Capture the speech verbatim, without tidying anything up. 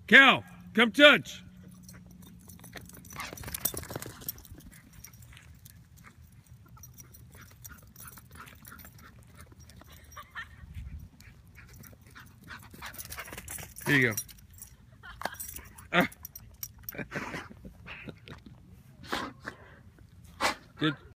Cal, come touch. Here you go. Ah. Good.